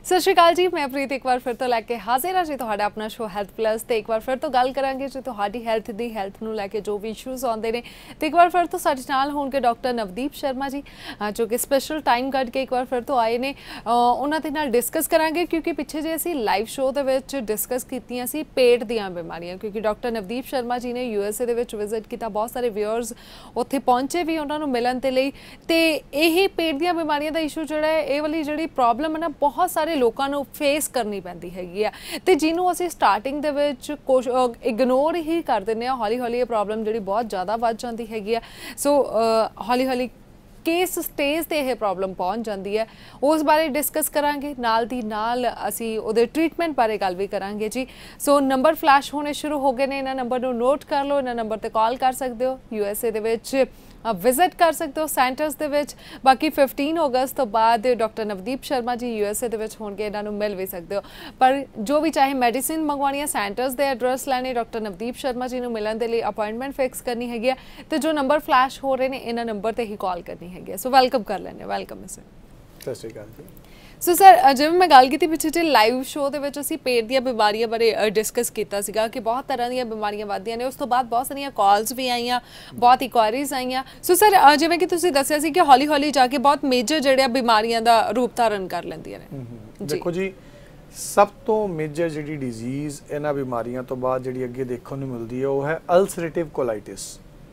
सत श्री अकाल जी, मैं प्रीत एक बार फिर तो लैके हाजिर हाँ जी तुहाडा अपना शो हैल्थ प्लस। तो एक बार फिर तो गल करांगे जी तुहाडी हैल्थ दी, हैल्थ नूं लैके जो भी इशूज़ आउंदे ने। तो एक बार फिर तो साडे नाल होणगे डॉक्टर नवदीप शर्मा जी, जो कि स्पैशल टाइम कढ के एक बार फिर तो आए ने। उन्हां दे नाल डिस्कस करांगे क्योंकि पिछे जे असीं लाइव शो दे विच डिस्कस कीतियां सी पेट दीआं बीमारियां, क्योंकि डॉक्टर नवदीप शर्मा जी ने यूएसए दे विच विजिट कीता, बहुत सारे व्यूअर्स उत्थे पहुंचे भी उन्हां नूं मिलण दे लई। ते यही पेट दीआं बीमारियां दा इशू जिहड़ा है, ये वाली जिहड़ी प्रॉब्लम है ना, बहुत सारे लोगों को फेस करनी पैंदी हैगी आ। ते जिन्हों असीं स्टार्टिंग दे विच इग्नोर ही कर दिंदे आ, हौली हौली ये प्रॉब्लम जिहड़ी बहुत ज़्यादा वध जांदी हैगी आ। सो हौली हौली केस स्टेज ते यह प्रॉब्लम पहुंच जाती है, उस बारे डिस्कस करांगे। नाल दी नाल असी उहदे ट्रीटमेंट बारे गल भी करांगे जी। सो नंबर फ्लैश होने शुरू हो गए ने, इन्हां नंबर नूं नोट कर लो, इन्हां नंबर ते कॉल कर सकते हो, यूएसए दे विच विजिट कर सकते हो सेंटर्स दे विच। बाकी 15 अगस्त तो बाद डॉक्टर नवदीप शर्मा जी यूएसए दे विच होणगे, इन्हां नूं मिल भी सकते हो। पर जो भी चाहे मैडिसिन मंगवानी है, सेंटर्स दे एड्रैस लैने, डॉक्टर नवदीप शर्मा जी नूं मिलण दे लई अपॉइंटमेंट फिक्स करनी हैगी, तो जो नंबर फ्लैश हो रहे हैं इन्हां नंबर ते ही कॉल करनी हैगी। सो वेलकम कर लैंदे, वेलकम सर। सत श्री अकाल जी। सो सर, जिवें मैं गल की पिछले जे लाइव शो दे विच असीं पेट दी बीमारियां बारे डिस्कस किया सीगा कि बहुत तरह दी बीमारियां वधदियां ने। उस तो बाद बहुत सारियां कॉल्स भी आईयां, बहुत इंक्वायरीज आईयां। सो सर, जिवें कि तुसीं दस्सिया सी कि हौली हौली जाके बहुत मेजर जिहड़ियां बीमारियां दा रूप धारण कर लैंदियां ने। देखो जी, सब तो मेजर जिहड़ी डिजीज़ इन्हां बीमारियां तो बाद जिहड़ी अगे देखण नूं मिलदी है, वो है अल्सरेटिव कोलाइटिस।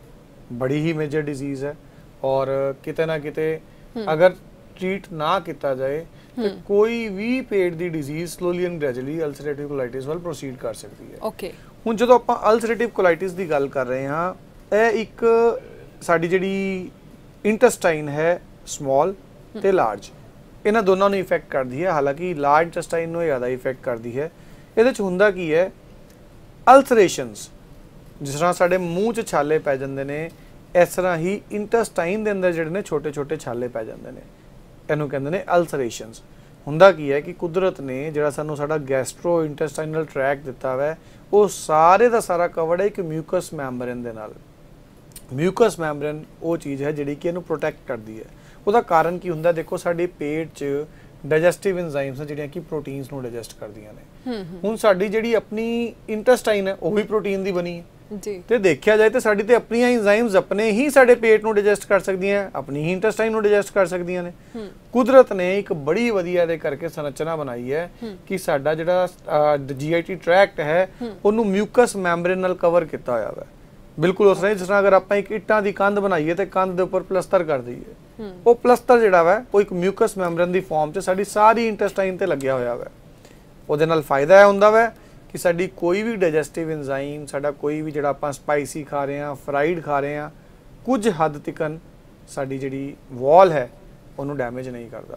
बड़ी ही मेजर डिजीज़ है और किते ना किते अगर ट्रीट ना किया जाए तो कोई भी पेट की disease slowly and gradually ulcerative colitis वाल प्रोसीड कर सकती है। ओके, हुण जदों आपां अल्सरेटिव कोलाइटिस की गल कर रहे हाँ, यह एक साडी जिहड़ी इंटेस्टाइन है स्मॉल ते लार्ज, इन्हां दोनों नूं इफेक्ट करती है। हालांकि लार्ज इंटेस्टाइन नूं ज़्यादा इफेक्ट करती है। इहदे च हुंदा की है, अल्सरेशनस जिस तरह साडे मूँह च छाले पै जांदे ने, इस तरह ही इंटेस्टाइन दे अंदर जिहड़े ने छोटे छोटे छाले पै जांदे ने, इहनूं कहंदे ने अल्सरेशनस। हुंदा की है कि कुदरत ने जिहड़ा सानूं साडा गैस्ट्रो इंटेस्टाइनल ट्रैक दिता है, वो सारे दा सारा कवर्ड है एक म्यूकस मैंबरेन दे नाल। म्यूकस मैंबरेन वो चीज़ है जिहड़ी कि इहनूं प्रोटैक्ट करदी है। उसदा कारण की हुंदा, देखो साडे पेट च डाइजेस्टिव एंजाइम्स ने जिहड़ियां कि प्रोटीन्स नूं डाइजेस्ट करदियां ने। हुण साडी जिहड़ी अपनी इंटेस्टाइन है, वो भी प्रोटीन दी बनी है जी। ते देखिया जाए तो साडी ते अपनी एंजाइम्स अपने ही साडे पेट नूं डाइजेस्ट कर सकदियां, अपनी ही इंटेस्टाइन नूं डाइजेस्ट कर सकदियां ने। कुदरत ने एक बड़ी वधिया दे करके संरचना बनाई है कि साडा जिहड़ा जीआईटी ट्रैक्ट है, उहनूं म्यूकस मैंबरेन नाल कवर किया होया है। बिल्कुल उस तरह जिस तरह अगर आपां एक इट्टां दी कंध बनाईए तो कंध दे उपर प्लस्तर कर दईए, वो प्लस्तर जिहड़ा वा वो एक म्यूकस मैंबरेन दी फॉर्म च साडी सारी इंटेस्टाइन ते लग्या होया है। उहदे नाल फायदा है हुंदा वा कि साडी कोई भी डाइजेस्टिव एंजाइम, साडा कोई भी जिहड़ा आपां स्पाइसी खा रहे हैं, फ्राइड खा रहे हैं, कुछ हद तक साडी जिहड़ी वॉल है उहनूं डैमेज नहीं करता।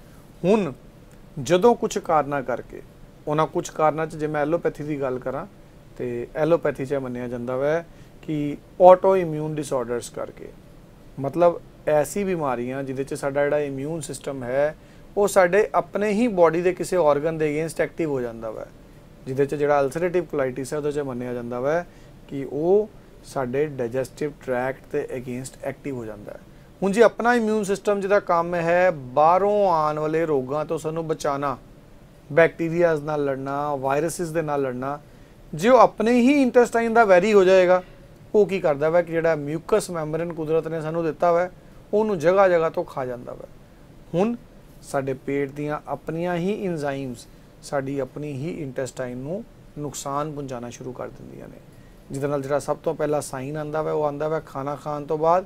हुण जदों कुछ कारणा करके, उन्हां कुछ कारणा च जे मैं एलोपैथी की गल करां तो एलोपैथी च मन्निया जांदा वा कि ऑटो इम्यून डिसऑर्डर्स करके, मतलब ऐसी बीमारियां जिहदे च साडा जिहड़ा इम्यून सिस्टम है वो साडे अपने ही बॉडी के किसी ऑर्गन के अगेंस्ट एक्टिव हो जाता वा। जिहदे च जिहड़ा अल्सरेटिव कोलाइटिस है उहदे च मन्निया जांदा वा कि वो साडे डाइजेस्टिव ट्रैक्ट के अगेंस्ट एक्टिव हो जाता है। हुण जी अपना इम्यून सिस्टम जिहदा काम है बाहरों आने वाले रोगों तो सानूं बचाना, बैक्टीरियाज नाल लड़ना, वायरसिस दे नाल लड़ना, जो अपने ही इंटेस्टाइन दा वैरी हो जाएगा, वो की करदा वा कि जिहड़ा म्यूकस मैंबरेन कुदरत ने सानूं दिता वा उहनूं जगह जगह तो खा जांदा वा। हुण साडे पेट दीयां अपनियां ही इंजाइम्स साडी अपनी ही इंटेस्टाइन नूं नुकसान पहुंचाना शुरू कर दिंदियां ने, जिहदे नाल जिहड़ा सब तो पहला साइन आंदा वा वो आंदा वा खाना खाण तो बाद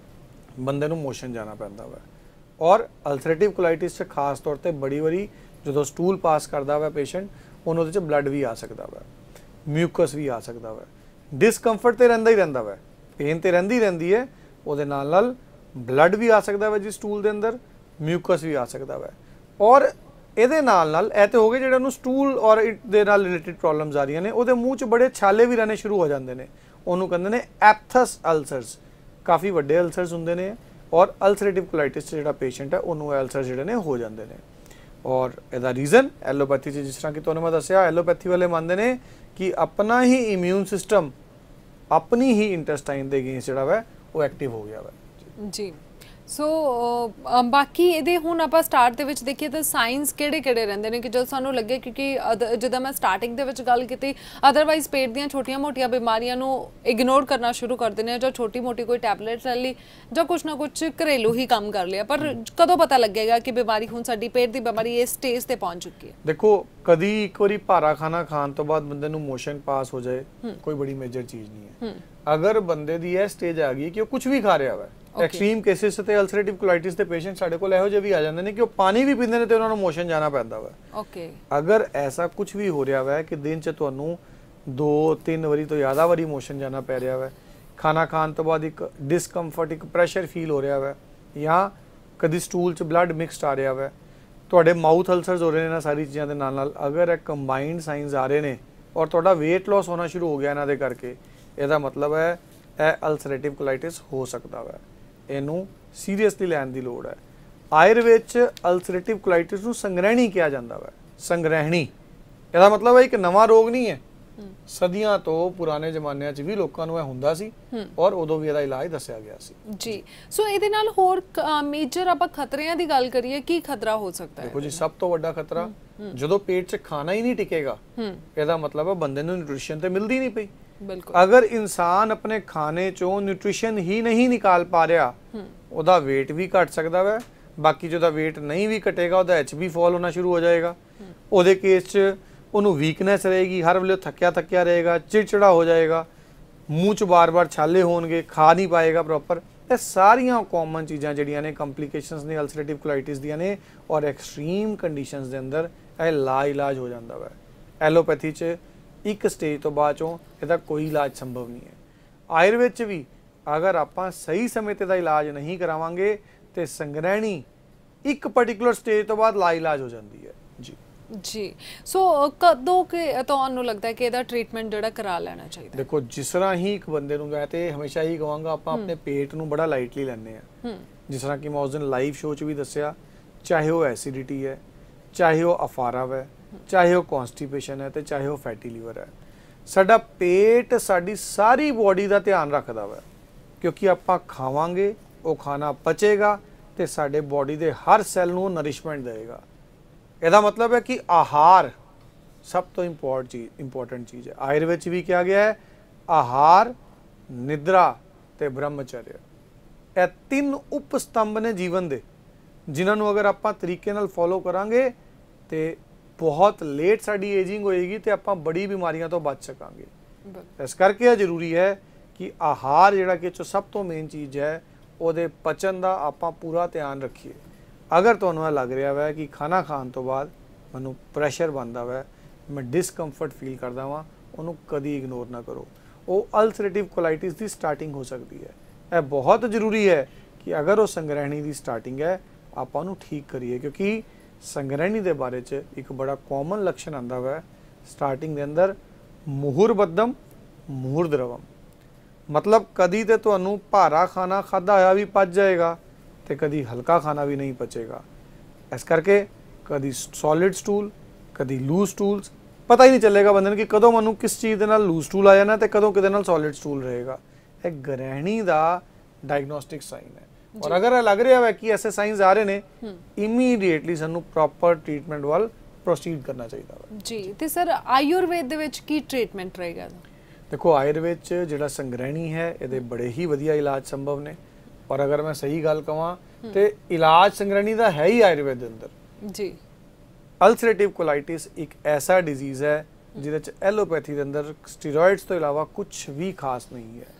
बंदे नूं मोशन जाना पैंदा वा। और अल्सरेटिव कोलाइटिस च खास तौर ते बड़ी वारी जदों स्टूल पास करदा वा पेशेंट, उहनूं उहदे च ब्लड भी आ सकदा वा, म्यूकस भी आ सकदा वा, डिसकंफर्ट तो रहिंदा ही रहिंदा वा, पेन तो रहिंदी है, उहदे नाल ब्लड भी आ सकदा वा जी स्टूल दे अंदर, म्यूकस भी आ सकदा वा। और ਇਹਦੇ ਨਾਲ ਇਹ ਤੇ ਹੋ ਗਏ ਜਿਹੜੇ ਨੂੰ ਸਟੂਲ ਔਰ ਦੇ ਨਾਲ ਰਿਲੇਟਡ ਪ੍ਰੋਬਲਮਸ ਆ ਰਹੀਆਂ ਨੇ, ਉਹਦੇ ਮੂੰਹ 'ਚ ਬੜੇ ਛਾਲੇ ਵੀ ਰਹਿਣੇ ਸ਼ੁਰੂ ਹੋ ਜਾਂਦੇ ਨੇ, ਉਹਨੂੰ ਕਹਿੰਦੇ ਨੇ ਐਪਥਸ ਅਲਸਰਸ। ਕਾਫੀ ਵੱਡੇ ਅਲਸਰਸ ਹੁੰਦੇ ਨੇ ਔਰ ਅਲਸਰੇਟਿਵ ਕੋਲਾਈਟਿਸ 'ਚ ਜਿਹੜਾ ਪੇਸ਼ੈਂਟ ਹੈ ਉਹਨੂੰ ਅਲਸਰ ਜਿਹੜੇ ਨੇ ਹੋ ਜਾਂਦੇ ਨੇ। ਔਰ ਇਹਦਾ ਰੀਜ਼ਨ ਐਲੋਪੈਥੀ 'ਚ ਜਿਸ ਤਰ੍ਹਾਂ ਕਿ ਤੁਹਾਨੂੰ ਮੈਂ ਦੱਸਿਆ, ਐਲੋਪੈਥੀ ਵਾਲੇ ਮੰਨਦੇ ਨੇ ਕਿ ਆਪਣਾ ਹੀ ਇਮਿਊਨ ਸਿਸਟਮ ਆਪਣੀ ਹੀ ਇੰਟੈਸਟਾਈਨ ਦੇ ਅਗੇਂਸਟ ਜਿਹੜਾ ਵਾ ਉਹ ਐਕਟਿਵ ਹੋ ਗਿਆ ਵਾ ਜੀ। ਸੋ ਬਾਕੀ ਇਹਦੇ ਹੁਣ ਆਪਾਂ ਸਟਾਰਟ ਦੇ ਵਿੱਚ ਦੇਖੀਏ ਤਾਂ ਸਾਇੰਸ ਕਿਹੜੇ ਰਹਿੰਦੇ ਨੇ ਕਿ ਜਦੋਂ ਸਾਨੂੰ ਲੱਗੇ, ਕਿਉਂਕਿ ਜਦੋਂ ਮੈਂ ਸਟਾਰਟਿੰਗ ਦੇ ਵਿੱਚ ਗੱਲ ਕੀਤੀ, ਅਦਰਵਾਈਜ਼ ਪੇਟ ਦੀਆਂ ਛੋਟੀਆਂ-ਮੋਟੀਆਂ ਬਿਮਾਰੀਆਂ ਨੂੰ ਇਗਨੋਰ ਕਰਨਾ ਸ਼ੁਰੂ ਕਰ ਦਿੰਦੇ ਆ, ਜਾਂ ਛੋਟੀ-ਮੋਟੀ ਕੋਈ ਟੈਬਲੇਟ ਲੈ ਲਈ ਜਾਂ ਕੁਛ ਨਾ ਕੁਛ ਘਰੇਲੂ ਹੀ ਕੰਮ ਕਰ ਲਿਆ, ਪਰ ਕਦੋਂ ਪਤਾ ਲੱਗੇਗਾ ਕਿ ਬਿਮਾਰੀ ਹੁਣ ਸਾਡੀ ਪੇਟ ਦੀ ਬਿਮਾਰੀ ਇਸ ਸਟੇਜ ਤੇ ਪਹੁੰਚ ਚੁੱਕੀ ਹੈ? ਦੇਖੋ, ਕਦੀ ਇੱਕ ਵਾਰੀ ਭਾਰਾ ਖਾਣਾ ਖਾਣ ਤੋਂ ਬਾਅਦ ਬੰਦੇ ਨੂੰ ਮੋਸ਼ਨ ਪਾਸ ਹੋ ਜਾਏ, ਕੋਈ ਬੜੀ ਮੇਜਰ ਚੀਜ਼ ਨਹੀਂ ਹੈ। ਅਗਰ ਬੰਦੇ ਦੀ ਇਹ ਸਟੇਜ ਆ ਗਈ ਕਿ ਉਹ ਕੁਝ ਵੀ ਖਾ ਰਿਹਾ ਵਾ, ਐਕਸਟ੍ਰੀਮ ਕੇਸਿਸ ਤੇ ਅਲਸਰੇਟਿਵ ਕੋਲਾਈਟਿਸ ਦੇ ਪੇਸ਼ੈਂਟ ਸਾਡੇ ਕੋਲ ਇਹੋ ਜਿਹੇ ਵੀ ਆ ਜਾਂਦੇ ਨੇ ਕਿ ਉਹ ਪਾਣੀ ਵੀ ਪੀਂਦੇ ਨੇ ਤੇ ਉਹਨਾਂ ਨੂੰ ਮੋਸ਼ਨ ਜਾਣਾ ਪੈਂਦਾ ਵਾ। ਓਕੇ, ਅਗਰ ਐਸਾ ਕੁਝ ਵੀ ਹੋ ਰਿਹਾ ਵਾ ਕਿ ਦਿਨ 'ਚ ਤੁਹਾਨੂੰ 2-3 ਵਾਰੀ ਤੋਂ ਜ਼ਿਆਦਾ ਵਾਰੀ ਮੋਸ਼ਨ ਜਾਣਾ ਪੈ ਰਿਹਾ ਵਾ, ਖਾਣਾ ਖਾਣ ਤੋਂ ਬਾਅਦ ਇੱਕ ਡਿਸਕੰਫਰਟ, ਇੱਕ ਪ੍ਰੈਸ਼ਰ ਫੀਲ ਹੋ ਰਿਹਾ ਵਾ, ਜਾਂ ਕਦੀ ਸਟੂਲ 'ਚ ਬਲੱਡ ਮਿਕਸਡ ਆ ਰਿਹਾ ਵਾ, ਤੁਹਾਡੇ ਮਾਊਥ ਅਲਸਰਸ ਹੋ ਰਹੇ ਨੇ, ਇਹਨਾਂ ਸਾਰੀ ਚੀਜ਼ਾਂ ਦੇ ਨਾਲ ਅਗਰ ਇਹ ਕੰਬਾਈਨਡ ਸਾਈਨਸ ਆ ਰਹੇ ਨੇ ਔਰ ਤੁਹਾਡਾ weight loss ਹੋਣਾ ਸ਼ੁਰੂ ਹੋ ਗਿਆ ਇਹਨਾਂ ਦੇ ਕਰਕੇ, ਇਹਦਾ ਮਤਲਬ ਹੈ ਇਹ ਅਲਸਰੇਟਿਵ ਕੋਲਾਈਟਿਸ ਹੋ ਸਕਦਾ ਵਾ। ਇਹਨੂੰ ਸੀਰੀਅਸਲੀ ਲੈਣ ਦੀ ਲੋੜ ਹੈ। ਆਯੁਰਵੇਦ 'ਚ ਅਲਸਰੇਟਿਵ ਕੋਲਾਈਟਿਸ ਨੂੰ ਸੰਗ੍ਰਹਿਣੀ ਕਿਹਾ ਜਾਂਦਾ ਵਾ। ਸੰਗ੍ਰਹਿਣੀ ਇਹਦਾ ਮਤਲਬ ਹੈ ਇੱਕ ਨਵਾਂ ਰੋਗ ਨਹੀਂ ਹੈ, ਸਦੀਆਂ ਤੋਂ ਪੁਰਾਣੇ ਜ਼ਮਾਨਿਆਂ 'ਚ ਵੀ ਲੋਕਾਂ ਨੂੰ ਇਹ ਹੁੰਦਾ ਸੀ ਔਰ ਉਦੋਂ ਵੀ ਇਹਦਾ ਇਲਾਜ ਦੱਸਿਆ ਗਿਆ ਸੀ ਜੀ। ਸੋ ਇਹਦੇ ਨਾਲ ਹੋਰ ਮੇਜਰ ਆਪਾਂ ਖਤਰਿਆਂ ਦੀ ਗੱਲ ਕਰੀਏ, ਕੀ ਖਤਰਾ ਹੋ ਸਕਦਾ ਹੈ? ਦੇਖੋ ਜੀ, ਸਭ ਤੋਂ ਵੱਡਾ ਖਤਰਾ ਜਦੋਂ ਪੇਟ 'ਚ ਖਾਣਾ ਹੀ ਨਹੀਂ ਟਿਕੇਗਾ, ਇਹਦਾ ਮਤਲਬ ਹੈ ਬੰਦੇ ਨੂੰ ਨਿਊਟ੍ਰੀਸ਼ਨ ਤੇ ਮਿਲਦੀ ਨਹੀਂ ਪਈ। ਅਗਰ ਇਨਸਾਨ ਆਪਣੇ ਖਾਣੇ ਚੋਂ ਨਿਊਟ੍ਰੀਸ਼ਨ ਹੀ ਨਹੀਂ ਨਿਕਾਲ ਪਾ ਰਿਹਾ, ਉਹਦਾ weight ਵੀ ਘਟ ਸਕਦਾ ਵਾ। ਬਾਕੀ ਜਿਹਦਾ weight ਨਹੀਂ ਵੀ ਘਟੇਗਾ, ਉਹਦਾ HB ਫਾਲ ਹੋਣਾ ਸ਼ੁਰੂ ਹੋ ਜਾਏਗਾ। ਉਹਦੇ ਕੇਸ 'ਚ ਉਹਨੂੰ ਵੀਕਨੈਸ ਰਹੇਗੀ, ਹਰ ਵੇਲੇ ਥੱਕਿਆ ਰਹੇਗਾ, ਚਿੜਚਿੜਾ ਹੋ ਜਾਏਗਾ, ਮੂੰਹ 'ਚ ਬਾਰ-ਬਾਰ ਛਾਲੇ ਹੋਣਗੇ, ਖਾ ਨਹੀਂ ਪਾਏਗਾ ਪ੍ਰੋਪਰ। ਇਹ ਸਾਰੀਆਂ ਕਾਮਨ ਚੀਜ਼ਾਂ ਜਿਹੜੀਆਂ ਨੇ, ਕੰਪਲਿਕੇਸ਼ਨਸ ਨੇ ਅਲਸਰੇਟਿਵ ਕੋਲਾਈਟਿਸ ਦੀਆਂ ਨੇ, ਔਰ ਐਕਸਟ੍ਰੀਮ ਕੰਡੀਸ਼ਨਸ ਦੇ ਅੰਦਰ ਇਹ ਲਾ ਇਲਾਜ ਹੋ ਜਾਂਦਾ ਵਾ। ਐਲੋਪੈਥੀ 'ਚ ਇੱਕ ਸਟੇਜ ਤੋਂ ਬਾਅਦ ਚੋਂ ਇਹਦਾ ਕੋਈ ਇਲਾਜ ਸੰਭਵ ਨਹੀਂ ਹੈ। ਆਯੁਰਵੇਦ 'ਚ ਵੀ ਅਗਰ ਆਪਾਂ ਸਹੀ ਸਮੇਂ ਤੇ ਦਾ ਇਲਾਜ ਨਹੀਂ ਕਰਾਵਾਂਗੇ ਤੇ ਸੰਗ੍ਰਹਿਣੀ ਇੱਕ ਪਾਰਟਿਕੂਲਰ ਸਟੇਜ ਤੋਂ ਬਾਅਦ ਲਾ ਇਲਾਜ ਹੋ ਜਾਂਦੀ ਹੈ ਜੀ। ਸੋ ਕਦੋਂ ਕਿ ਤੁਹਾਨੂੰ ਲੱਗਦਾ ਹੈ ਕਿ ਇਹਦਾ ਟ੍ਰੀਟਮੈਂਟ ਜਿਹੜਾ ਕਰਾ ਲੈਣਾ ਚਾਹੀਦਾ? ਦੇਖੋ, ਜਿਸ ਤਰ੍ਹਾਂ ਹੀ ਇੱਕ ਬੰਦੇ ਨੂੰ ਮੈਂ ਤੇ ਹਮੇਸ਼ਾ ਹੀ ਕਹਾਂਗਾ, ਆਪਾਂ ਆਪਣੇ ਪੇਟ ਨੂੰ ਬੜਾ ਲਾਈਟਲੀ ਲੈਂਦੇ ਆ। ਜਿਸ ਤਰ੍ਹਾਂ ਕਿ ਮੈਂ ਉਸ ਦਿਨ ਲਾਈਵ ਸ਼ੋਅ 'ਚ ਵੀ ਦੱਸਿਆ, ਚਾਹੇ ਉਹ ਐਸਿਡਿਟੀ ਹੈ, ਚਾਹੇ ਉਹ ਅਫਾਰਾ ਹੈ, ਚਾਹੇ ਉਹ ਕਨਸਟੀਪੇਸ਼ਨ ਹੈ, ਤੇ ਚਾਹੇ ਉਹ ਫੈਟੀ ਲੀਵਰ ਹੈ। ਸਾਡਾ ਪੇਟ ਸਾਡੀ ਸਾਰੀ ਬੋਡੀ ਦਾ ਧਿਆਨ ਰੱਖਦਾ ਵਾ, ਕਿਉਂਕਿ ਆਪਾਂ ਖਾਵਾਂਗੇ, ਉਹ ਖਾਣਾ ਪਚੇਗਾ ਤੇ ਸਾਡੇ ਬੋਡੀ ਦੇ ਹਰ ਸੈੱਲ ਨੂੰ ਨਰਿਸ਼ਮੈਂਟ ਦੇਵੇਗਾ। ਇਹਦਾ ਮਤਲਬ ਹੈ ਕਿ ਆਹਾਰ ਸਭ ਤੋਂ ਇੰਪੋਰਟੈਂਟ ਚੀਜ਼ ਹੈ। ਆਯੁਰਵੇਦ 'ਚ ਵੀ ਕਿਹਾ ਗਿਆ ਹੈ, ਆਹਾਰ, ਨਿਦਰਾ ਤੇ ਬ੍ਰਹਮਚਰਯ, ਇਹ 3 ਉਪ ਸਤੰਭ ਨੇ ਜੀਵਨ ਦੇ, ਜਿਨ੍ਹਾਂ ਨੂੰ ਅਗਰ ਆਪਾਂ ਤਰੀਕੇ ਨਾਲ ਫੋਲੋ ਕਰਾਂਗੇ ਤੇ ਬਹੁਤ ਲੇਟ ਸਾਡੀ ਏਜਿੰਗ ਹੋਏਗੀ ਤੇ ਆਪਾਂ ਬੜੀ ਬਿਮਾਰੀਆਂ ਤੋਂ ਬਚ ਸਕਾਂਗੇ। ਇਸ ਕਰਕੇ ਇਹ ਜ਼ਰੂਰੀ ਹੈ ਕਿ ਆਹਾਰ ਜਿਹੜਾ ਕਿ ਸਭ ਤੋਂ ਮੇਨ ਚੀਜ਼ ਹੈ, ਉਹਦੇ ਪਚਨ ਦਾ ਆਪਾਂ ਪੂਰਾ ਧਿਆਨ ਰੱਖੀਏ। ਅਗਰ ਤੁਹਾਨੂੰ ਇਹ ਲੱਗ ਰਿਹਾ ਹੈ ਕਿ ਖਾਣਾ ਖਾਣ ਤੋਂ ਬਾਅਦ ਮੈਨੂੰ ਪ੍ਰੈਸ਼ਰ ਬਣਦਾ ਵਾ, ਮੈਂ ਡਿਸਕੰਫਰਟ ਫੀਲ ਕਰਦਾ ਵਾਂ, ਉਹਨੂੰ ਕਦੀ ਇਗਨੋਰ ਨਾ ਕਰੋ। ਉਹ ਅਲਸਰੇਟਿਵ ਕੋਲਾਈਟਿਸ ਦੀ ਸਟਾਰਟਿੰਗ ਹੋ ਸਕਦੀ ਹੈ। ਇਹ ਬਹੁਤ ਜ਼ਰੂਰੀ ਹੈ ਕਿ ਅਗਰ ਉਹ ਸੰਗ੍ਰਹਿਣੀ ਦੀ ਸਟਾਰਟਿੰਗ ਹੈ, ਆਪਾਂ ਉਹਨੂੰ ਠੀਕ ਕਰੀਏ, ਕਿਉਂਕਿ ਸੰਗ੍ਰਹਿਣੀ ਦੇ ਬਾਰੇ 'ਚ ਇੱਕ ਬੜਾ ਕਾਮਨ ਲੱਛਣ ਆਉਂਦਾ ਵਾ ਸਟਾਰਟਿੰਗ ਦੇ ਅੰਦਰ, ਮੁਹੁਰਬੱਧਮ ਮੁਹੁਰਦਰਵਮ। ਮਤਲਬ ਕਦੀ ਤੇ ਤੁਹਾਨੂੰ ਭਾਰਾ ਖਾਣਾ ਖਾਧਾ ਹੋਇਆ ਵੀ ਪਚ ਜਾਏਗਾ ਤੇ ਕਦੀ ਹਲਕਾ ਖਾਣਾ ਵੀ ਨਹੀਂ ਪਚੇਗਾ। ਇਸ ਕਰਕੇ ਕਦੀ ਸੋਲਿਡ ਸਟੂਲ, ਕਦੀ ਲੂਜ਼ ਸਟੂਲਸ, ਪਤਾ ਹੀ ਨਹੀਂ ਚੱਲੇਗਾ ਬੰਦੇ ਨੂੰ ਕਿ ਕਦੋਂ ਮੈਨੂੰ ਕਿਸ ਚੀਜ਼ ਦੇ ਨਾਲ ਲੂਜ਼ ਸਟੂਲ ਆ ਜਾਣਾ ਤੇ ਕਦੋਂ ਕਿਹਦੇ ਨਾਲ ਸੋਲਿਡ ਸਟੂਲ ਰਹੇਗਾ। ਇਹ ਗ੍ਰਹਿਣੀ ਦਾ ਡਾਇਗਨੋਸਟਿਕ ਸਾਈਨ ਹੈ। ਔਰ ਅਗਰ ਇਹ ਲੱਗ ਰਿਹਾ ਹੈ ਕਿ ਐਸੇ ਸਾਈਨਸ ਆ ਰਹੇ ਨੇ, ਇਮੀਡੀਏਟਲੀ ਸਾਨੂੰ ਪ੍ਰੋਪਰ ਟ੍ਰੀਟਮੈਂਟ ਵੱਲ ਪ੍ਰੋਸੀਡ ਕਰਨਾ ਚਾਹੀਦਾ ਹੈ ਜੀ। ਤੇ ਸਰ, ਆਯੁਰਵੇਦ ਦੇ ਵਿੱਚ ਕੀ ਟ੍ਰੀਟਮੈਂਟ ਰਹੇਗਾ? ਦੇਖੋ, ਆਯੁਰਵੇਦ 'ਚ ਜਿਹੜਾ ਸੰਗ੍ਰਹਿਣੀ ਹੈ, ਇਹਦੇ ਬੜੇ ਹੀ ਵਧੀਆ ਇਲਾਜ ਸੰਭਵ ਨੇ। ਔਰ ਅਗਰ ਮੈਂ ਸਹੀ ਗੱਲ ਕਹਾਂ ਤੇ ਇਲਾਜ ਸੰਗ੍ਰਹਿਣੀ ਦਾ ਹੈ ਹੀ ਆਯੁਰਵੇਦ ਦੇ ਅੰਦਰ ਜੀ। ਅਲਸਰੇਟਿਵ ਕੋਲਾਈਟਿਸ ਇੱਕ ਐਸਾ ਡਿਜ਼ੀਜ਼ ਹੈ ਜਿਹਦੇ 'ਚ ਐਲੋਪੈਥੀ ਦੇ ਅੰਦਰ ਸਟੀਰੋਇਡਸ ਤੋਂ ਇਲਾਵਾ ਕੁਝ ਵੀ ਖਾਸ ਨਹੀਂ ਹੈ।